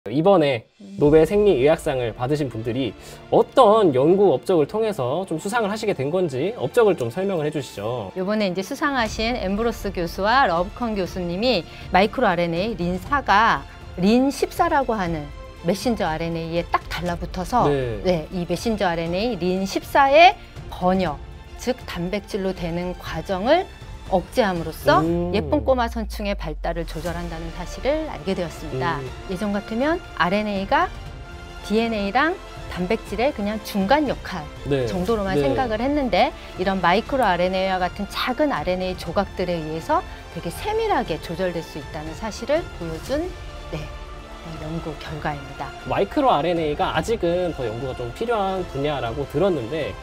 이번에 노벨 생리의학상을 받으신 분들이 어떤 연구 업적을 통해서 좀 수상을 하시게 된 건지 업적을 좀 설명을 해주시죠. 이번에 이제 수상하신 엠브로스 교수와 러브컨 교수님이 마이크로 RNA 린4가 린14라고 하는 메신저 RNA에 딱 달라붙어서 이 메신저 RNA 린14의 번역, 즉 단백질로 되는 과정을 억제함으로써 예쁜 꼬마 선충의 발달을 조절한다는 사실을 알게 되었습니다. 예전 같으면 RNA가 DNA랑 단백질의 그냥 중간 역할 정도로만 생각을 했는데, 이런 마이크로 RNA와 같은 작은 RNA 조각들에 의해서 되게 세밀하게 조절될 수 있다는 사실을 보여준 연구 결과입니다. 마이크로 RNA가 아직은 더 연구가 좀 필요한 분야라고 들었는데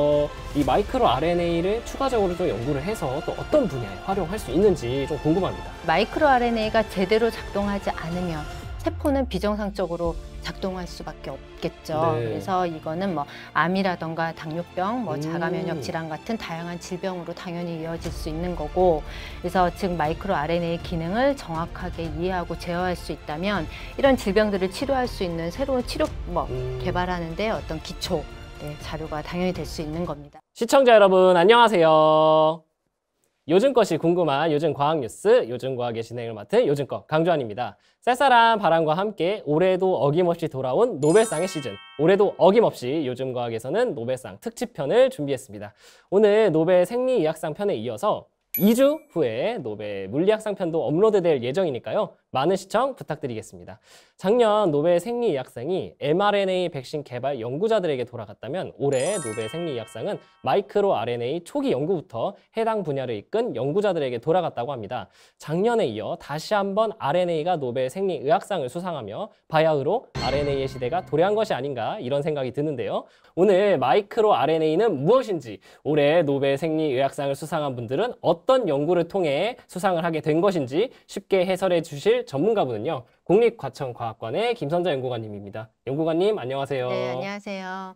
이 마이크로 RNA를 추가적으로 좀 연구를 해서 또 어떤 분야에 활용할 수 있는지 좀 궁금합니다. 마이크로 RNA가 제대로 작동하지 않으면 세포는 비정상적으로 작동할 수밖에 없겠죠. 그래서 이거는 뭐 암이라던가 당뇨병, 자가 면역 질환 같은 다양한 질병으로 당연히 이어질 수 있는 거고, 그래서 즉 마이크로 RNA의 기능을 정확하게 이해하고 제어할 수 있다면 이런 질병들을 치료할 수 있는 새로운 치료법 개발하는데 어떤 기초 자료가 당연히 될 수 있는 겁니다. 시청자 여러분 안녕하세요. 요즘 것이 궁금한 요즘 과학 뉴스, 요즘 과학의 진행을 맡은 요즘것 강주환입니다. 쌀쌀한 바람과 함께 올해도 어김없이 돌아온 노벨상의 시즌. 올해도 어김없이 요즘 과학에서는 노벨상 특집편을 준비했습니다. 오늘 노벨 생리의학상 편에 이어서 2주 후에 노벨 물리학상 편도 업로드될 예정이니까요. 많은 시청 부탁드리겠습니다. 작년 노벨 생리의학상이 mRNA 백신 개발 연구자들에게 돌아갔다면 올해 노벨 생리의학상은 마이크로 RNA 초기 연구부터 해당 분야를 이끈 연구자들에게 돌아갔다고 합니다. 작년에 이어 다시 한번 RNA가 노벨 생리의학상을 수상하며 바야흐로 RNA의 시대가 도래한 것이 아닌가 이런 생각이 드는데요. 오늘 마이크로 RNA는 무엇인지, 올해 노벨 생리의학상을 수상한 분들은 어떤 연구를 통해 수상을 하게 된 것인지 쉽게 해설해 주실 전문가분은요. 국립과천과학관의 김선자 연구관님입니다. 연구관님 안녕하세요. 네, 안녕하세요.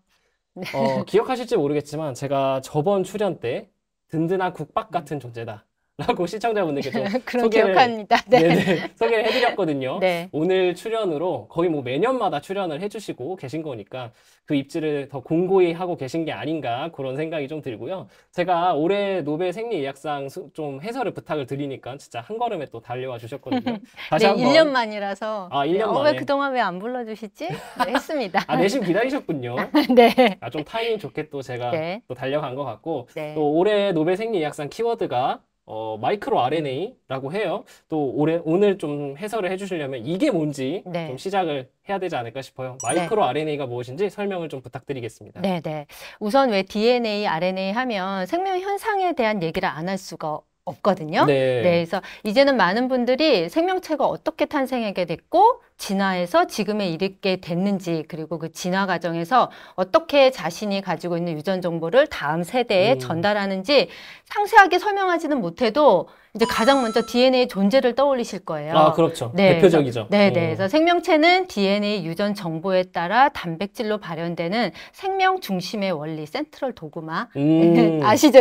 기억하실지 모르겠지만 제가 저번 출연 때 든든한 국밥 같은 존재다 라고 시청자분들께 좀 기억합니다. 소개를 해드렸거든요. 네. 오늘 출연으로 거의 뭐 매년마다 출연을 해주시고 계신 거니까 그 입지를 더 공고히 하고 계신 게 아닌가 그런 생각이 좀 들고요. 제가 올해 노벨 생리의학상 좀 해설을 부탁을 드리니까 진짜 한 걸음에 또 달려와 주셨거든요. 다시 한번 1년 만이라서 1년 만에 왜 그동안 왜 안 불러주시지? 했습니다. 내심 기다리셨군요. 네. 좀 타이밍 좋게 또 제가 또 달려간 것 같고 또 올해 노벨 생리의학상 키워드가 마이크로 RNA라고 해요. 또 오늘 좀 해설을 해주시려면 이게 뭔지 좀 시작을 해야 되지 않을까 싶어요. 마이크로 RNA가 무엇인지 설명을 좀 부탁드리겠습니다. 우선 왜 DNA, RNA 하면 생명 현상에 대한 얘기를 안 할 수가 없거든요. 그래서 이제는 많은 분들이 생명체가 어떻게 탄생하게 됐고 진화해서 지금에 이르게 됐는지, 그리고 그 진화 과정에서 어떻게 자신이 가지고 있는 유전 정보를 다음 세대에 전달하는지 상세하게 설명하지는 못해도 이제 가장 먼저 DNA 존재를 떠올리실 거예요. 그렇죠. 대표적이죠. 그래서 생명체는 DNA 유전 정보에 따라 단백질로 발현되는 생명 중심의 원리, 센트럴 도그마. 아시죠?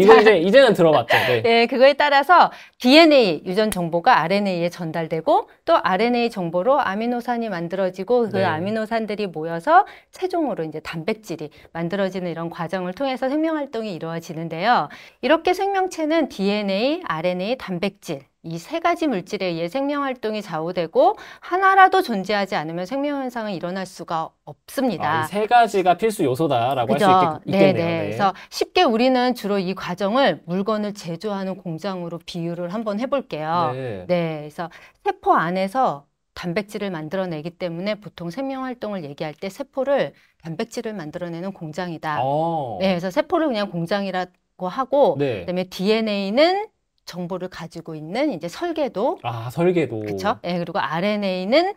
이제는 들어봤죠. 그거에 따라서 DNA 유전 정보가 RNA에 전달되고 또 RNA 정보로 아미노산이 만들어지고 그 아미노산들이 모여서 최종으로 이제 단백질이 만들어지는 이런 과정을 통해서 생명 활동이 이루어지는데요. 이렇게 생명체는 DNA, RNA, 단백질 이 세 가지 물질에 의해 생명 활동이 좌우되고 하나라도 존재하지 않으면 생명 현상은 일어날 수가 없습니다. 이 세 가지가 필수 요소다라고 할 수 있겠네요. 그래서 쉽게 우리는 주로 이 과정을 물건을 제조하는 공장으로 비유를 한번 해볼게요. 그래서 세포 안에서 단백질을 만들어내기 때문에 보통 생명 활동을 얘기할 때 세포를 단백질을 만들어내는 공장이다. 그래서 세포를 그냥 공장이라고 하고, 그다음에 DNA는 정보를 가지고 있는 이제 설계도. 설계도. 그렇죠? 그리고 RNA는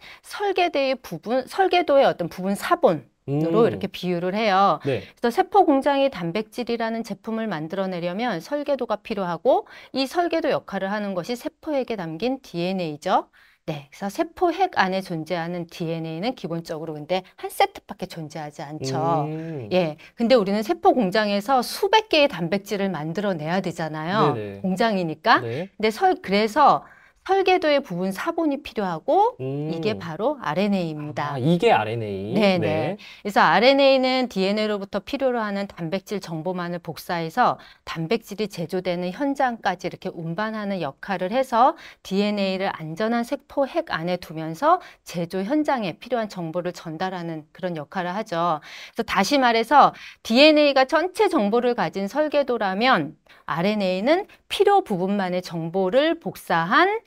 설계도의 어떤 부분 사본으로 이렇게 비유를 해요. 그래서 세포 공장이 단백질이라는 제품을 만들어내려면 설계도가 필요하고, 이 설계도 역할을 하는 것이 세포에게 담긴 DNA죠. 그래서 세포 핵 안에 존재하는 DNA는 기본적으로 근데 한 세트밖에 존재하지 않죠. 근데 우리는 세포 공장에서 수백 개의 단백질을 만들어내야 되잖아요. 공장이니까. 근데 그래서 설계도의 부분 사본이 필요하고 이게 바로 RNA입니다. 아, 이게 RNA. 네네. 네. 그래서 RNA는 DNA로부터 필요로 하는 단백질 정보만을 복사해서 단백질이 제조되는 현장까지 이렇게 운반하는 역할을 해서 DNA를 안전한 세포 핵 안에 두면서 제조 현장에 필요한 정보를 전달하는 그런 역할을 하죠. 그래서 다시 말해서 DNA가 전체 정보를 가진 설계도라면 RNA는 필요 부분만의 정보를 복사한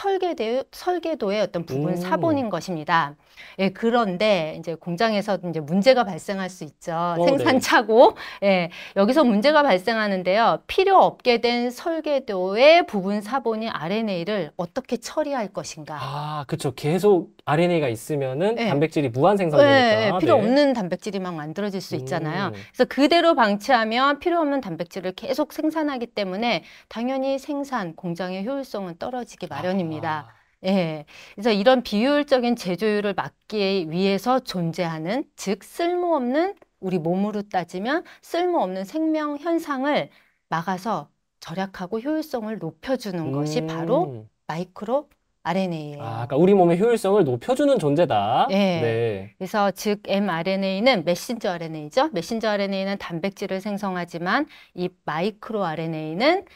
설계도의 어떤 부분 사본인 것입니다. 예, 그런데 이제 공장에서 이제 문제가 발생할 수 있죠. 생산차고. 예, 여기서 문제가 발생하는데요. 필요 없게 된 설계도의 부분 사본인 RNA를 어떻게 처리할 것인가. 아, 그쵸. 계속 RNA가 있으면은 단백질이 무한 생성되니까. 필요 없는 단백질이 막 만들어질 수 있잖아요. 그래서 그대로 방치하면 필요 없는 단백질을 계속 생산하기 때문에 당연히 생산, 공장의 효율성은 떨어지기 마련입니다. 예. 그래서 이런 비효율적인 제조율을 막기 위해서 존재하는, 즉 쓸모없는, 우리 몸으로 따지면 쓸모없는 생명 현상을 막아서 절약하고 효율성을 높여주는 것이 바로 마이크로 RNA예요. 아, 그러니까 우리 몸의 효율성을 높여주는 존재다. 네. 네. 그래서 즉 mRNA는 메신저 RNA죠. 메신저 RNA는 단백질을 생성하지만 이 마이크로 RNA는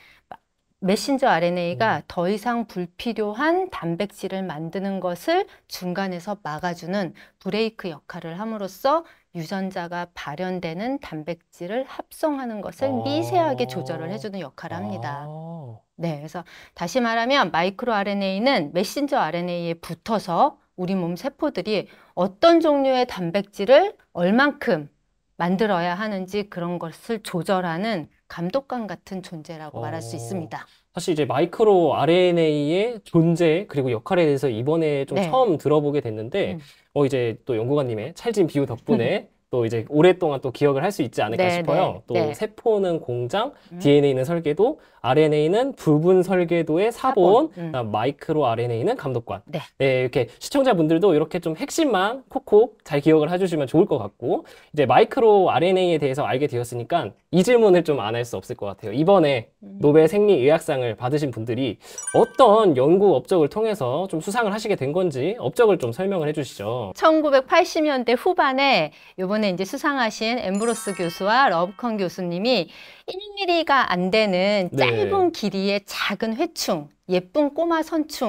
메신저 RNA가 더 이상 불필요한 단백질을 만드는 것을 중간에서 막아주는 브레이크 역할을 함으로써 유전자가 발현되는 단백질을 합성하는 것을 미세하게 조절을 해주는 역할을 합니다. 네, 그래서 다시 말하면 마이크로 RNA는 메신저 RNA에 붙어서 우리 몸 세포들이 어떤 종류의 단백질을 얼만큼 만들어야 하는지 그런 것을 조절하는 감독관 같은 존재라고 말할 수 있습니다. 사실 이제 마이크로 RNA의 존재 그리고 역할에 대해서 이번에 좀 처음 들어보게 됐는데 이제 또 연구관님의 찰진 비유 덕분에 또 이제 오랫동안 또 기억을 할 수 있지 않을까 싶어요. 또 세포는 공장, DNA는 설계도, RNA는 부분 설계도의 사본, 마이크로 RNA는 감독관. 네, 이렇게 시청자분들도 이렇게 좀 핵심만 콕콕 잘 기억을 해주시면 좋을 것 같고, 이제 마이크로 RNA에 대해서 알게 되었으니까 이 질문을 좀 안 할 수 없을 것 같아요. 이번에 노벨 생리의학상을 받으신 분들이 어떤 연구 업적을 통해서 좀 수상을 하시게 된 건지 업적을 좀 설명을 해주시죠. 1980년대 후반에 이번에 이제 수상하신 엠브로스 교수와 러브컨 교수님이 1mm가 안 되는 짧은 길이의 작은 회충, 예쁜 꼬마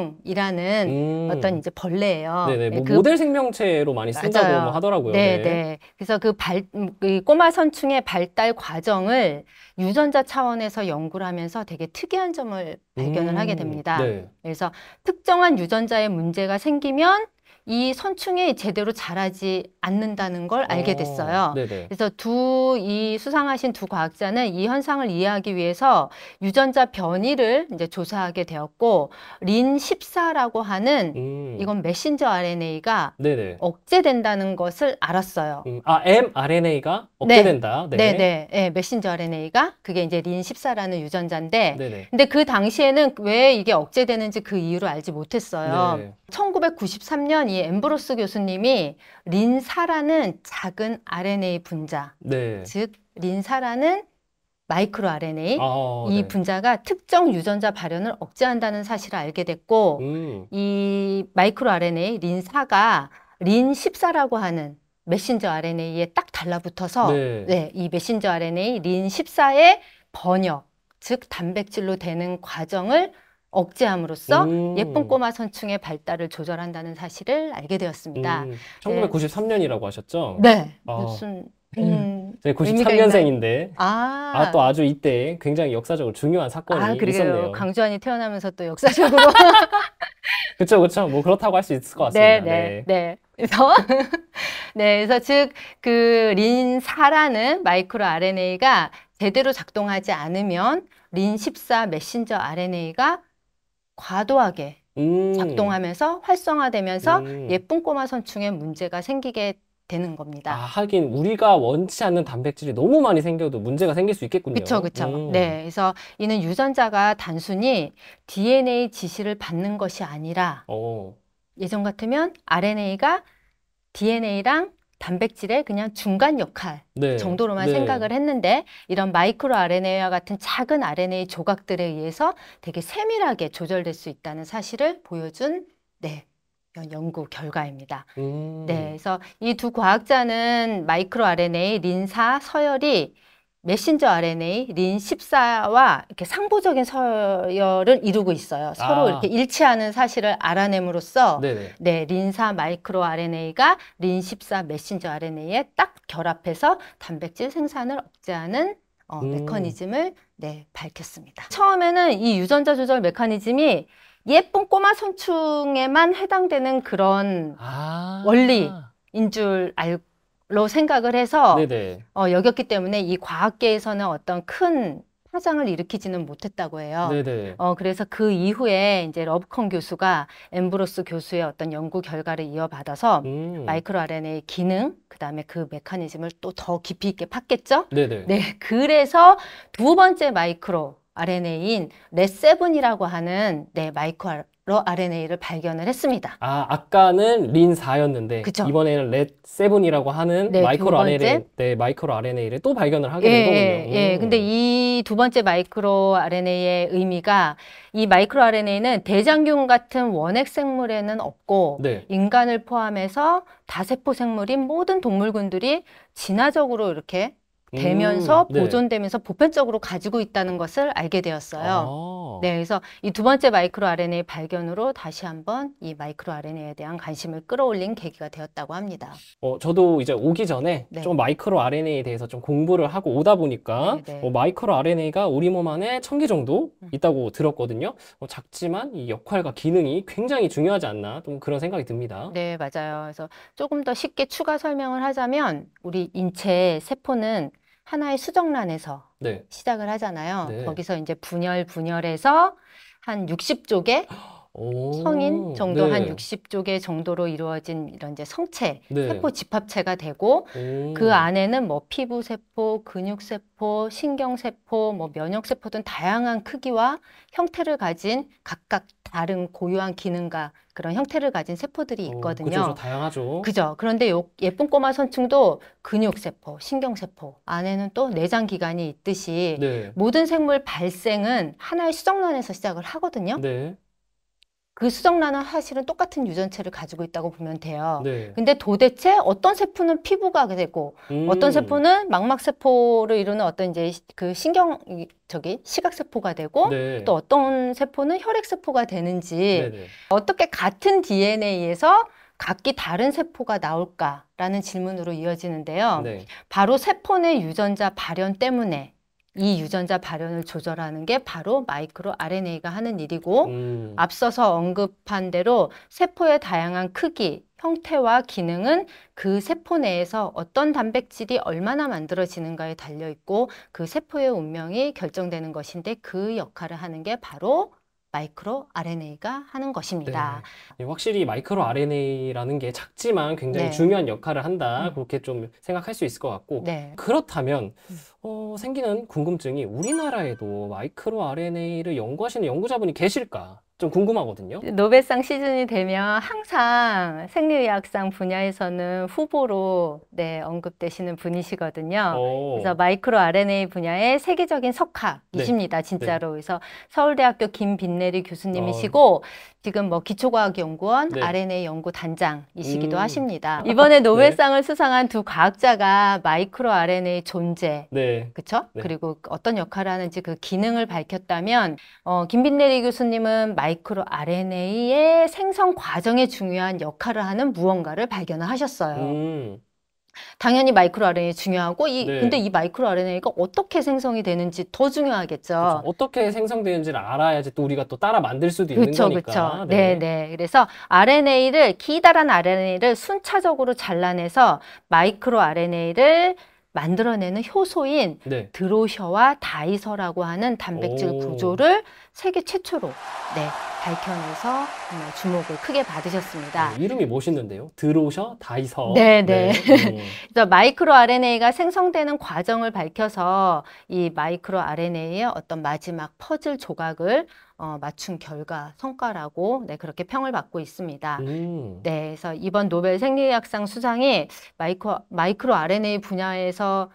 선충이라는 어떤 이제 벌레예요. 네네, 뭐 모델 생명체로 많이 쓴다고 뭐 하더라고요. 네네. 그래서 그 꼬마 선충의 발달 과정을 유전자 차원에서 연구를 하면서 되게 특이한 점을 발견을 하게 됩니다. 그래서 특정한 유전자에 문제가 생기면 이 선충이 제대로 자라지 않는다는 걸 알게 됐어요. 그래서 이 수상하신 두 과학자는 이 현상을 이해하기 위해서 유전자 변이를 이제 조사하게 되었고, 린14라고 하는 이건 메신저 RNA가 억제된다는 것을 알았어요. 아, mRNA가 억제된다. 네, 메신저 RNA가 그게 이제 린14라는 유전자인데, 근데 그 당시에는 왜 이게 억제되는지 그 이유를 알지 못했어요. 1993년 이 엠브로스 교수님이 린4라는 작은 RNA 분자, 즉 린4라는 마이크로 RNA, 이 분자가 특정 유전자 발현을 억제한다는 사실을 알게 됐고, 이 마이크로 RNA 린4가 린14라고 하는 메신저 RNA에 딱 달라붙어서 이 메신저 RNA 린14의 번역, 즉 단백질로 되는 과정을 억제함으로써 예쁜 꼬마 선충의 발달을 조절한다는 사실을 알게 되었습니다. 1993년이라고 하셨죠? 네. 무슨 93년생인데 또 아주 이때 굉장히 역사적으로 중요한 사건이 있었네요. 강주환이 태어나면서 또 역사적으로 그쵸. 뭐 그렇다고 할 수 있을 것 같습니다. 그래서 즉 그 린4라는 마이크로 RNA가 제대로 작동하지 않으면 린14 메신저 RNA가 과도하게 작동하면서 활성화되면서 예쁜 꼬마 선충에 문제가 생기게 되는 겁니다. 하긴 우리가 원치 않는 단백질이 너무 많이 생겨도 문제가 생길 수 있겠군요. 그렇죠. 네, 그래서 이는 유전자가 단순히 DNA 지시를 받는 것이 아니라 예전 같으면 RNA가 DNA랑 단백질의 그냥 중간 역할 네. 정도로만 네. 생각을 했는데 이런 마이크로 RNA와 같은 작은 RNA 조각들에 의해서 되게 세밀하게 조절될 수 있다는 사실을 보여준 연구 결과입니다. 네, 그래서 이 두 과학자는 마이크로 RNA 린4 서열이 메신저 RNA 린14와 이렇게 상보적인 서열을 이루고 있어요. 서로 이렇게 일치하는 사실을 알아냄으로써 린4 마이크로 RNA가 린14 메신저 RNA에 딱 결합해서 단백질 생산을 억제하는 메커니즘을 밝혔습니다. 처음에는 이 유전자 조절 메커니즘이 예쁜 꼬마 선충에만 해당되는 그런 원리인 줄 알고 생각을 해서 여겼기 때문에 이 과학계에서는 어떤 큰 파장을 일으키지는 못했다고 해요. 그래서 그 이후에 이제 러브컨 교수가 엠브로스 교수의 어떤 연구 결과를 이어받아서 마이크로 RNA의 기능, 그다음에 그 메커니즘을 또 더 깊이 있게 팠겠죠. 그래서 두 번째 마이크로 RNA인 렛7이라고 하는 마이크로 RNA를 발견을 했습니다. 아까는 린4였는데 이번에는 렛7이라고 하는 마이크로 RNA를 또 발견을 하게 된 거군요. 근데 이 두 번째 마이크로 RNA의 의미가 이 마이크로 RNA는 대장균 같은 원핵 생물에는 없고 인간을 포함해서 다세포 생물인 모든 동물군들이 진화적으로 이렇게 되면서 보존되면서 보편적으로 가지고 있다는 것을 알게 되었어요. 그래서 이 두 번째 마이크로 RNA 발견으로 다시 한번 이 마이크로 RNA에 대한 관심을 끌어올린 계기가 되었다고 합니다. 저도 이제 오기 전에 좀 마이크로 RNA에 대해서 좀 공부를 하고 오다 보니까 마이크로 RNA가 우리 몸 안에 1000개 정도 있다고 들었거든요. 작지만 이 역할과 기능이 굉장히 중요하지 않나 좀 그런 생각이 듭니다. 네, 맞아요. 그래서 조금 더 쉽게 추가 설명을 하자면 우리 인체 세포는 하나의 수정란에서 시작을 하잖아요. 거기서 이제 분열해서 한 60쪽의 성인 정도 한 60쪽의 정도로 이루어진 이런 이제 성체, 세포 집합체가 되고 그 안에는 뭐 피부세포, 근육세포, 신경세포, 뭐 면역세포 등 다양한 크기와 형태를 가진 각각 다른 고유한 기능과 그런 형태를 가진 세포들이 있거든요. 그죠, 다양하죠. 그죠. 그런데 예쁜 꼬마 선충도 근육세포, 신경세포 안에는 또 내장기관이 있듯이 모든 생물 발생은 하나의 수정란에서 시작을 하거든요. 그 수정란은 사실은 똑같은 유전체를 가지고 있다고 보면 돼요. 근데 도대체 어떤 세포는 피부가 되고 어떤 세포는 망막세포를 이루는 어떤 이제 그 시각세포가 되고 또 어떤 세포는 혈액세포가 되는지 어떻게 같은 DNA에서 각기 다른 세포가 나올까라는 질문으로 이어지는데요. 바로 세포 내 유전자 발현 때문에 이 유전자 발현을 조절하는 게 바로 마이크로 RNA가 하는 일이고 앞서서 언급한 대로 세포의 다양한 크기, 형태와 기능은 그 세포 내에서 어떤 단백질이 얼마나 만들어지는가에 달려있고 그 세포의 운명이 결정되는 것인데 그 역할을 하는 게 바로 마이크로 RNA가 하는 것입니다. 확실히 마이크로 RNA라는 게 작지만 굉장히 중요한 역할을 한다. 그렇게 좀 생각할 수 있을 것 같고 그렇다면 생기는 궁금증이 우리나라에도 마이크로 RNA를 연구하시는 연구자분이 계실까? 좀 궁금하거든요. 노벨상 시즌이 되면 항상 생리의학상 분야에서는 후보로 언급되시는 분이시거든요. 그래서 마이크로 RNA 분야의 세계적인 석학이십니다. 진짜로. 그래서 서울대학교 김빈내리 교수님이시고 지금 뭐 기초과학연구원 RNA 연구단장이시기도 하십니다. 이번에 노벨상을 수상한 두 과학자가 마이크로 RNA 존재, 그렇죠? 그리고 어떤 역할을 하는지 그 기능을 밝혔다면 김빈내리 교수님은 마이크로 RNA의 생성 과정에 중요한 역할을 하는 무언가를 발견을 하셨어요. 당연히 마이크로 RNA 중요하고 근데 이 마이크로 RNA가 어떻게 생성이 되는지 더 중요하겠죠. 어떻게 생성되는지를 알아야지 또 우리가 또 따라 만들 수도 있는 거니까. 그래서 기다란 RNA를 순차적으로 잘라내서 마이크로 RNA를 만들어내는 효소인 드로셔와 다이서라고 하는 단백질 구조를 세계 최초로 밝혀내서 정말 주목을 크게 받으셨습니다. 이름이 멋있는데요. 드로셔, 다이서. 그래서 마이크로 RNA가 생성되는 과정을 밝혀서 이 마이크로 RNA의 어떤 마지막 퍼즐 조각을 맞춘 결과, 성과라고 네, 그렇게 평을 받고 있습니다. 네, 그래서 이번 노벨 생리의학상 수상이 마이크로 RNA 분야에서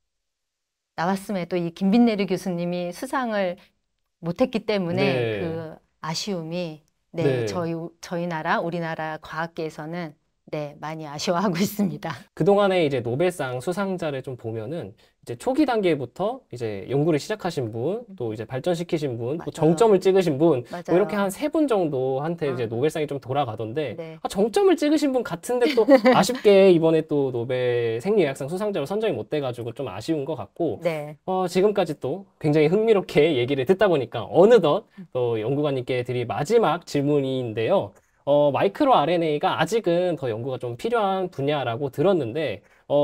나왔음에도 이 김빈내리 교수님이 수상을 못했기 때문에 네. 그 아쉬움이 네, 네. 저희 나라, 우리나라 과학계에서는 네, 많이 아쉬워하고 있습니다. 그동안에 이제 노벨상 수상자를 좀 보면은 이제 초기 단계부터 이제 연구를 시작하신 분, 또 이제 발전시키신 분, 또 맞아요. 정점을 찍으신 분, 맞아요. 뭐 이렇게 한 3분 정도한테 이제 노벨상이 좀 돌아가던데, 네. 정점을 찍으신 분 같은데 또 아쉽게 이번에 또 노벨 생리의학상 수상자로 선정이 못 돼가지고 좀 아쉬운 것 같고, 네. 지금까지 또 굉장히 흥미롭게 얘기를 듣다 보니까 어느덧 또 연구관님께 드릴 마지막 질문인데요. 마이크로 RNA가 아직은 더 연구가 좀 필요한 분야라고 들었는데,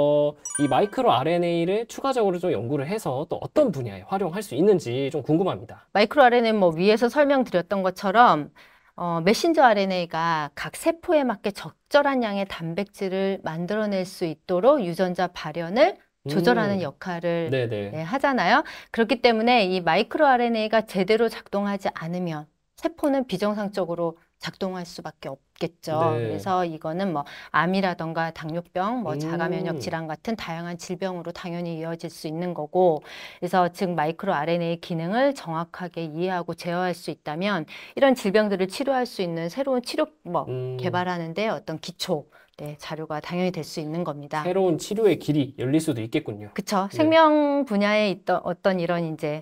이 마이크로 RNA를 추가적으로 좀 연구를 해서 또 어떤 분야에 활용할 수 있는지 좀 궁금합니다. 마이크로 RNA는 뭐 위에서 설명드렸던 것처럼 메신저 RNA가 각 세포에 맞게 적절한 양의 단백질을 만들어낼 수 있도록 유전자 발현을 조절하는 역할을 네, 하잖아요. 그렇기 때문에 이 마이크로 RNA가 제대로 작동하지 않으면 세포는 비정상적으로 작동할 수밖에 없겠죠. 네. 그래서 이거는 뭐 암이라던가 당뇨병, 뭐 자가면역 질환 같은 다양한 질병으로 당연히 이어질 수 있는 거고, 그래서 즉 마이크로 RNA의 기능을 정확하게 이해하고 제어할 수 있다면 이런 질병들을 치료할 수 있는 새로운 치료법 개발하는데 어떤 기초 네, 자료가 당연히 될 수 있는 겁니다. 새로운 치료의 길이 열릴 수도 있겠군요. 그렇죠. 생명 분야에 있던 어떤 이런 이제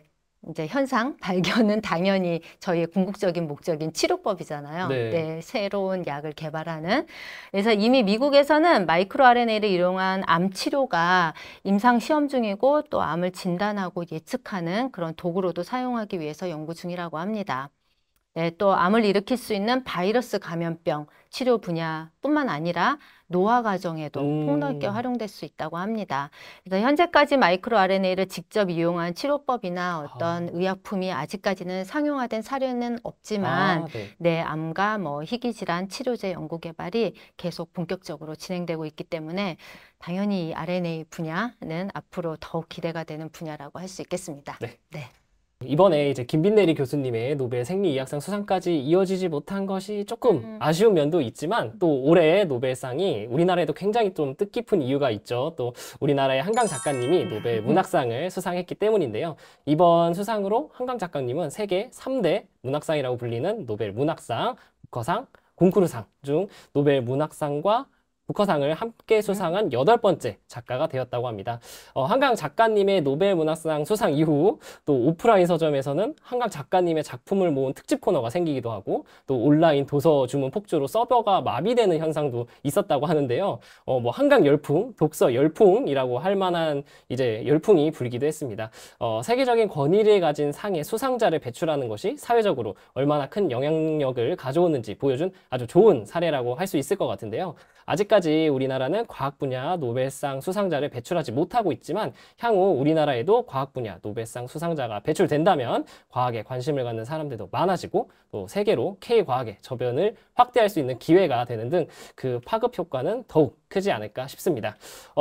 현상 발견은 당연히 저희의 궁극적인 목적인 치료법이잖아요. 네. 네, 새로운 약을 개발하는. 그래서 이미 미국에서는 마이크로 RNA를 이용한 암 치료가 임상 시험 중이고 또 암을 진단하고 예측하는 그런 도구로도 사용하기 위해서 연구 중이라고 합니다. 네, 또 암을 일으킬 수 있는 바이러스 감염병 치료 분야뿐만 아니라 노화 과정에도 폭넓게 활용될 수 있다고 합니다. 그래서 현재까지 마이크로 RNA를 직접 이용한 치료법이나 어떤 의약품이 아직까지는 상용화된 사례는 없지만 네, 암과 뭐 희귀질환 치료제 연구 개발이 계속 본격적으로 진행되고 있기 때문에 당연히 이 RNA 분야는 앞으로 더욱 기대가 되는 분야라고 할 수 있겠습니다. 네. 네. 이번에 이제 김빈내리 교수님의 노벨 생리의학상 수상까지 이어지지 못한 것이 조금 아쉬운 면도 있지만 또 올해 노벨상이 우리나라에도 굉장히 좀 뜻깊은 이유가 있죠. 또 우리나라의 한강 작가님이 노벨 문학상을 수상했기 때문인데요. 이번 수상으로 한강 작가님은 세계 3대 문학상이라고 불리는 노벨 문학상, 부커상, 곤쿠르상 중 노벨 문학상과 부커상을 함께 수상한 8번째 작가가 되었다고 합니다. 한강 작가님의 노벨 문학상 수상 이후 또 오프라인 서점에서는 한강 작가님의 작품을 모은 특집 코너가 생기기도 하고 또 온라인 도서 주문 폭주로 서버가 마비되는 현상도 있었다고 하는데요. 뭐 한강 열풍, 독서 열풍이라고 할 만한 이제 열풍이 불기도 했습니다. 세계적인 권위를 가진 상의 수상자를 배출하는 것이 사회적으로 얼마나 큰 영향력을 가져오는지 보여준 아주 좋은 사례라고 할 수 있을 것 같은데요. 아직까지 우리나라는 과학 분야 노벨상 수상자를 배출하지 못하고 있지만 향후 우리나라에도 과학 분야 노벨상 수상자가 배출된다면 과학에 관심을 갖는 사람들도 많아지고 또 세계로 K과학의 저변을 확대할 수 있는 기회가 되는 등 그 파급 효과는 더욱 크지 않을까 싶습니다.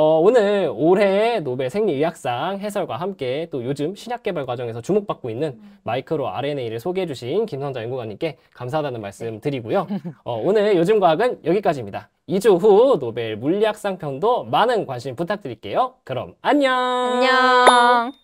오늘 올해의 노벨 생리의학상 해설과 함께 또 요즘 신약 개발 과정에서 주목받고 있는 마이크로 RNA를 소개해 주신 김성자 연구관님께 감사하다는 말씀 드리고요. 오늘 요즘 과학은 여기까지입니다. 2주 후 노벨 물리학상 편도 많은 관심 부탁드릴게요. 그럼 안녕! 안녕!